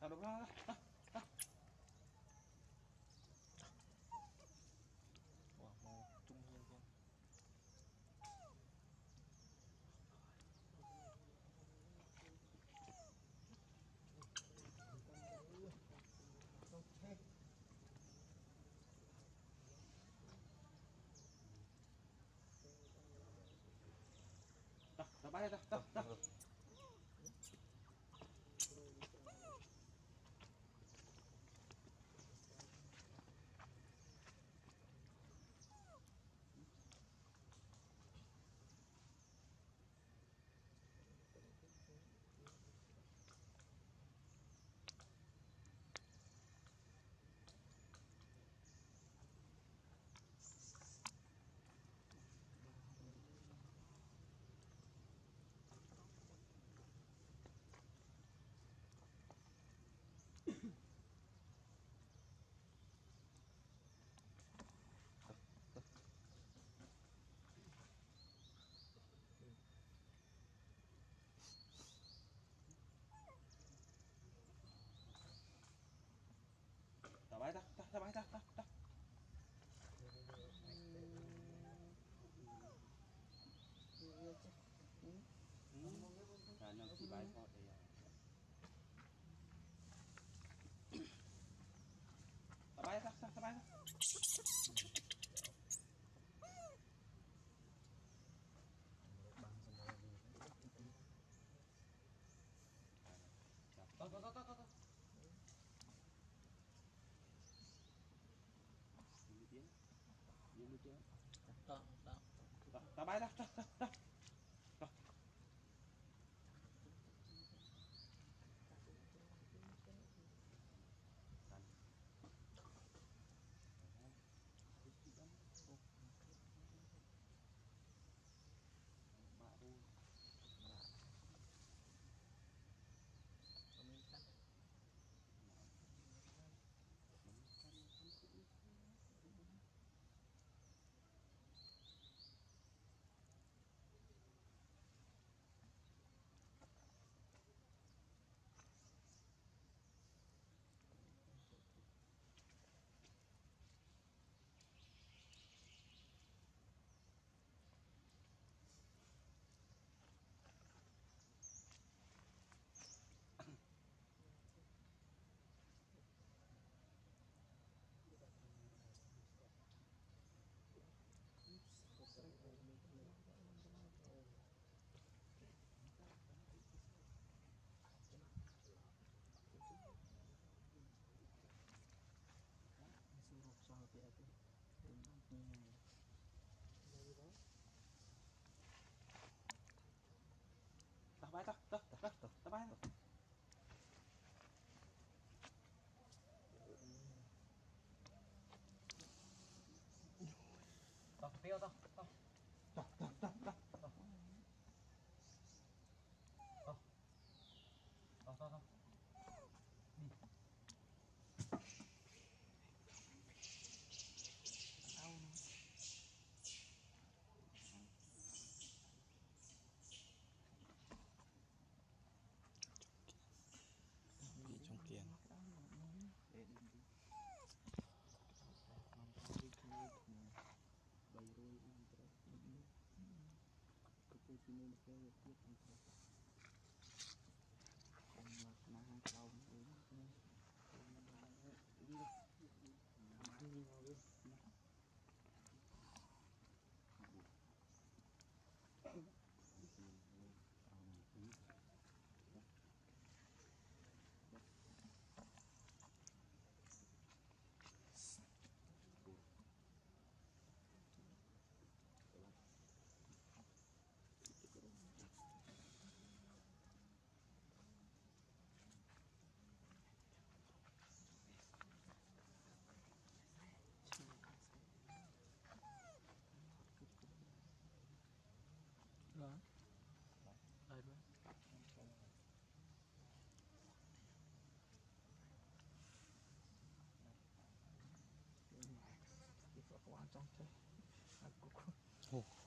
đúng rồi. Wow, mau chung hơn con. Đó bay ra. Đó. Đó bay ra. Đó bay ra. Đó. Nó chỉ bay thôi thì đó bay ra. Đó bay ra. Đó. Đi chưa? Đó. Đó bay ra. Đó. Đó bay ra. Đó bay ra. Đó tiêu đó. Đó. Đó. Đi. Bị trong kiền. Đó. Đây luôn. Cái phở qua trong thế.